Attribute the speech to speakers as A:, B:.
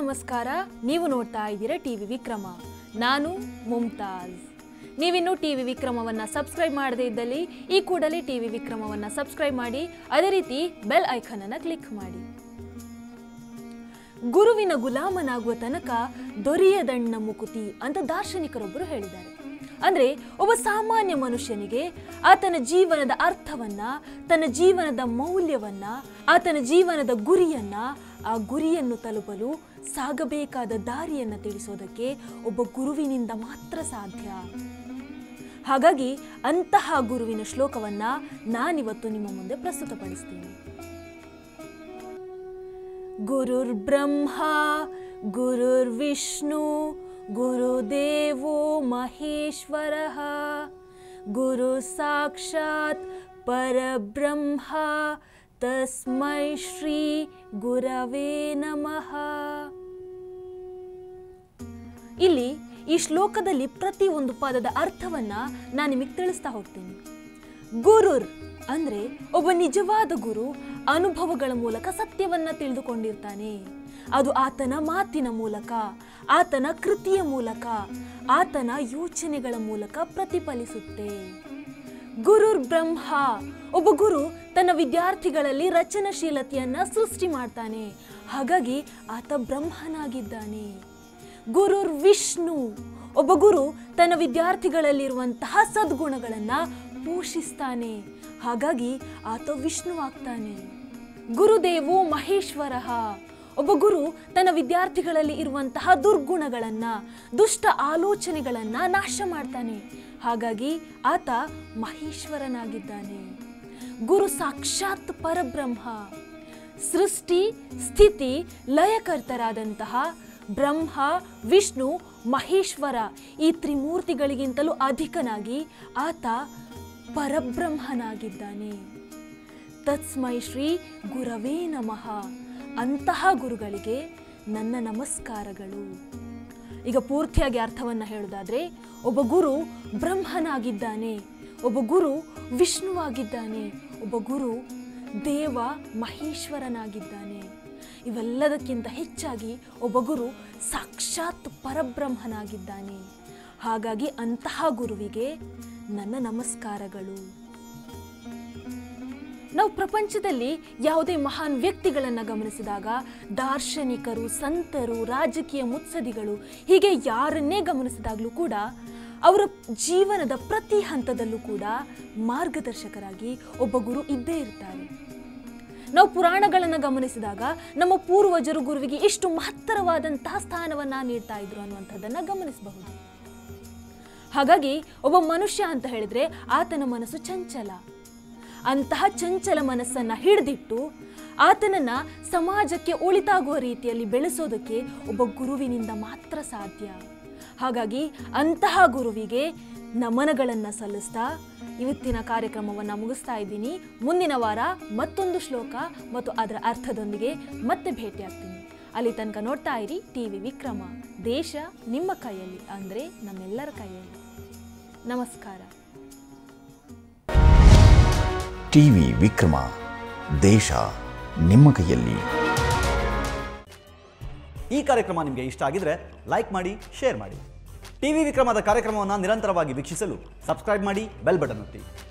A: ನಮಸ್ಕಾರ. ನೀವು ನೋಡ್ತಾ ಇದ್ದೀರಾ ಟಿವಿ ವಿಕ್ರಮ. ನಾನು ಮುಮ್ತಾಜ್. ನೀವಿನ್ನೂ ಟಿವಿ ವಿಕ್ರಮವನ್ನು ಸಬ್ಸ್ಕ್ರೈಬ್ ಮಾಡದೇ ಇದ್ದಲ್ಲಿ ಈ ಕೂಡಲೇ ಟಿವಿ ವಿಕ್ರಮವನ್ನು ಸಬ್ಸ್ಕ್ರೈಬ್ ಮಾಡಿ, ಅದೇ ರೀತಿ ಬೆಲ್ ಐಕಾನ್ ಅನ್ನು ಕ್ಲಿಕ್ ಮಾಡಿ. ಗುರುವಿನ ಗುಲಾಮನಾಗುವ ತನಕ ದೊರೆಯದಣ್ಣ ಮುಕುತಿ ಅಂತ ದಾರ್ಶನಿಕರೊಬ್ಬರು ಹೇಳಿದ್ದಾರೆ. ಅಂದರೆ ಒಬ್ಬ ಸಾಮಾನ್ಯ ಮನುಷ್ಯನಿಗೆ ಆತನ ಜೀವನದ ಅರ್ಥವನ್ನ, ತನ್ನ ಜೀವನದ ಮೌಲ್ಯವನ್ನ, ಆತನ ಜೀವನದ ಗುರಿಯನ್ನ, ಆ ಗುರಿಯನ್ನು ತಲುಪಲು ಸಾಗಬೇಕಾದ ದಾರಿಯನ್ನು ತಿಳಿಸೋದಕ್ಕೆ ಒಬ್ಬ ಗುರುವಿನಿಂದ ಮಾತ್ರ ಸಾಧ್ಯ. ಹಾಗಾಗಿ ಅಂತಹ ಗುರುವಿನ ಶ್ಲೋಕವನ್ನ ನಾನಿವತ್ತು ನಿಮ್ಮ ಮುಂದೆ ಪ್ರಸ್ತುತಪಡಿಸ್ತೀನಿ. ಗುರುರ್ ಬ್ರಹ್ಮ ಗುರುರ್ ವಿಷ್ಣು ಗುರುದೇವೋ ಮಹೇಶ್ವರಃ ಗುರು ಸಾಕ್ಷಾತ್ ಪರಬ್ರಹ್ಮ ತಸ್ಮೈ ಶ್ರೀ ಗುರವೇ ನಮಃ. ಇಲ್ಲಿ ಈ ಶ್ಲೋಕದಲ್ಲಿ ಪ್ರತಿ ಒಂದು ಪದದ ಅರ್ಥವನ್ನ ನಾನು ನಿಮಗೆ ತಿಳಿಸ್ತಾ ಹೋಗ್ತೀನಿ. ಗುರುರ್ ಅಂದ್ರೆ ಒಬ್ಬ ನಿಜವಾದ ಗುರು ಅನುಭವಗಳ ಮೂಲಕ ಸತ್ಯವನ್ನ ತಿಳಿದುಕೊಂಡಿರ್ತಾನೆ. ಅದು ಆತನ ಮಾತಿನ ಮೂಲಕ, ಆತನ ಕೃತಿಯ ಮೂಲಕ, ಆತನ ಯೋಚನೆಗಳ ಮೂಲಕ ಪ್ರತಿಫಲಿಸುತ್ತೆ. ಗುರುರ್ ಬ್ರಹ್ಮ, ಒಬ್ಬ ಗುರು ತನ್ನ ವಿದ್ಯಾರ್ಥಿಗಳಲ್ಲಿ ರಚನಾಶೀಲತೆಯನ್ನ ಸೃಷ್ಟಿ ಮಾಡ್ತಾನೆ. ಹಾಗಾಗಿ ಆತ ಬ್ರಹ್ಮನಾಗಿದ್ದಾನೆ. ಗುರುರ್ ವಿಷ್ಣು, ಒಬ್ಬ ಗುರು ತನ್ನ ವಿದ್ಯಾರ್ಥಿಗಳಲ್ಲಿರುವಂತಹ ಸದ್ಗುಣಗಳನ್ನ ಪೋಷಿಸ್ತಾನೆ. ಹಾಗಾಗಿ ಆತ ವಿಷ್ಣುವಾಗ್ತಾನೆ. ಗುರುದೇವೋ ಮಹೇಶ್ವರಃ, ಒಬ್ಬ ಗುರು ತನ್ನ ವಿದ್ಯಾರ್ಥಿಗಳಲ್ಲಿ ಇರುವಂತಹ ದುರ್ಗುಣಗಳನ್ನ, ದುಷ್ಟ ಆಲೋಚನೆಗಳನ್ನ ನಾಶ ಮಾಡ್ತಾನೆ. ಹಾಗಾಗಿ ಆತ ಮಹೇಶ್ವರನಾಗಿದ್ದಾನೆ. ಗುರು ಸಾಕ್ಷಾತ್ ಪರಬ್ರಹ್ಮ, ಸೃಷ್ಟಿ ಸ್ಥಿತಿ ಲಯಕರ್ತರಾದಂತಹ ಬ್ರಹ್ಮ, ವಿಷ್ಣು, ಮಹೇಶ್ವರ ಈ ತ್ರಿಮೂರ್ತಿಗಳಿಗಿಂತಲೂ ಅಧಿಕನಾಗಿ ಆತ ಪರಬ್ರಹ್ಮನಾಗಿದ್ದಾನೆ. ತಸ್ಮೈ ಶ್ರೀ ಗುರವೇ ನಮಃ. ಅಂತಹ ಗುರುಗಳಿಗೆ ನನ್ನ ನಮಸ್ಕಾರಗಳು. ಈಗ ಪೂರ್ತಿಯಾಗಿ ಅರ್ಥವನ್ನು ಹೇಳೋದಾದ್ರೆ, ಒಬ್ಬ ಗುರು ಬ್ರಹ್ಮನಾಗಿದ್ದಾನೆ, ಒಬ್ಬ ಗುರು ವಿಷ್ಣುವಾಗಿದ್ದಾನೆ, ಒಬ್ಬ ಗುರು ದೇವ ಮಹೇಶ್ವರನಾಗಿದ್ದಾನೆ. ಇವೆಲ್ಲದಕ್ಕಿಂತ ಹೆಚ್ಚಾಗಿ ಒಬ್ಬ ಗುರು ಸಾಕ್ಷಾತ್ ಪರಬ್ರಹ್ಮನಾಗಿದ್ದಾನೆ. ಹಾಗಾಗಿ ಅಂತಹ ಗುರುವಿಗೆ ನನ್ನ ನಮಸ್ಕಾರಗಳು. ನಾವು ಪ್ರಪಂಚದಲ್ಲಿ ಯಾವುದೇ ಮಹಾನ್ ವ್ಯಕ್ತಿಗಳನ್ನು ಗಮನಿಸಿದಾಗ, ದಾರ್ಶನಿಕರು, ಸಂತರು, ರಾಜಕೀಯ ಮುತ್ಸದಿಗಳು, ಹೀಗೆ ಯಾರನ್ನೇ ಗಮನಿಸಿದಾಗಲೂ ಕೂಡ ಅವರ ಜೀವನದ ಪ್ರತಿ ಹಂತದಲ್ಲೂ ಕೂಡ ಮಾರ್ಗದರ್ಶಕರಾಗಿ ಒಬ್ಬ ಗುರು ಇದ್ದೇ ಇರ್ತಾರೆ. ನಾವು ಪುರಾಣಗಳನ್ನು ಗಮನಿಸಿದಾಗ ನಮ್ಮ ಪೂರ್ವಜರು ಗುರುವಿಗೆ ಎಷ್ಟು ಮಹತ್ತರವಾದಂತಹ ಸ್ಥಾನವನ್ನ ನೀಡ್ತಾ ಇದ್ರು ಅನ್ನುವಂಥದ್ದನ್ನು ಗಮನಿಸಬಹುದು. ಹಾಗಾಗಿ ಒಬ್ಬ ಮನುಷ್ಯ ಅಂತ ಹೇಳಿದ್ರೆ ಆತನ ಮನಸ್ಸು ಚಂಚಲ. ಅಂತಹ ಚಂಚಲ ಮನಸ್ಸನ್ನ ಹಿಡಿದಿಟ್ಟು ಆತನನ್ನ ಸಮಾಜಕ್ಕೆ ಒಳಿತಾಗುವ ರೀತಿಯಲ್ಲಿ ಬೆಳೆಸೋದಕ್ಕೆ ಒಬ್ಬ ಗುರುವಿನಿಂದ ಮಾತ್ರ ಸಾಧ್ಯ. ಹಾಗಾಗಿ ಅಂತಹ ಗುರುವಿಗೆ ನಮನಗಳನ್ನು ಸಲ್ಲಿಸ್ತಾ ಇವತ್ತಿನ ಕಾರ್ಯಕ್ರಮವನ್ನು ಮುಗಿಸ್ತಾ ಇದ್ದೀನಿ. ಮುಂದಿನ ವಾರ ಮತ್ತೊಂದು ಶ್ಲೋಕ ಮತ್ತು ಅದರ ಅರ್ಥದೊಂದಿಗೆ ಮತ್ತೆ ಭೇಟಿಯಾಗ್ತೀನಿ. ಅಲ್ಲಿ ತನಕ ನೋಡ್ತಾ ಇರಿ ಟಿವಿ ವಿಕ್ರಮ. ದೇಶ ನಿಮ್ಮ ಕೈಯಲ್ಲಿ, ಅಂದರೆ ನಮ್ಮೆಲ್ಲರ ಕೈಯಲ್ಲಿ. ನಮಸ್ಕಾರ.
B: ಟಿವಿ ವಿಕ್ರಮ, ದೇಶ ನಿಮ್ಮ ಕೈಯಲ್ಲಿ.
C: ಈ ಕಾರ್ಯಕ್ರಮ ನಿಮಗೆ ಇಷ್ಟ ಆಗಿದ್ರೆ ಲೈಕ್ ಮಾಡಿ, ಶೇರ್ ಮಾಡಿ. ಟಿವಿ ವಿಕ್ರಮದ ಕಾರ್ಯಕ್ರಮವನ್ನು ನಿರಂತರವಾಗಿ ವೀಕ್ಷಿಸಲು ಸಬ್ಸ್ಕ್ರೈಬ್ ಮಾಡಿ, ಬೆಲ್ ಬಟನ್ ಒತ್ತಿ.